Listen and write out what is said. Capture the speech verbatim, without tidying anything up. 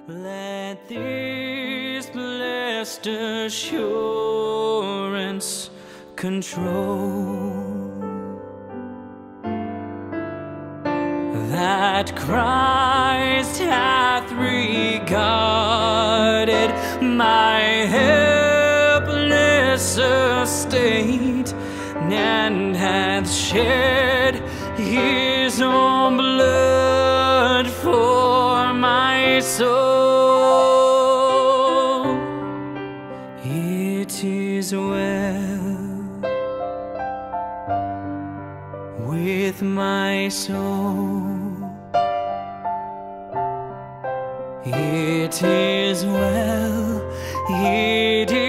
Let this blessed assurance control that Christ hath regarded my helpless estate, and hath shed his own blood for my soul. It is well with my soul. It is well, it